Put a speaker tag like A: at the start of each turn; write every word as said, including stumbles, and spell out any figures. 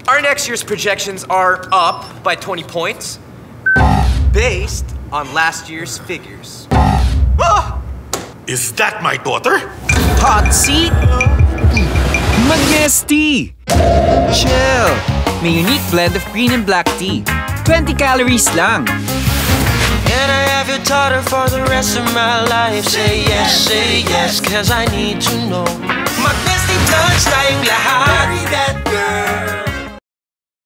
A: Our next year's projections are up by twenty points, based on last year's figures.
B: Ah! Is that my daughter?
C: Hot seat? Mag-Nestea! Chill! May unique blend of green and black tea. twenty calories lang.
D: Can I have your daughter for the rest of my life? Say yes, say yes, cause I need to know. Mag-Nestea touch tayong lahat. Marry that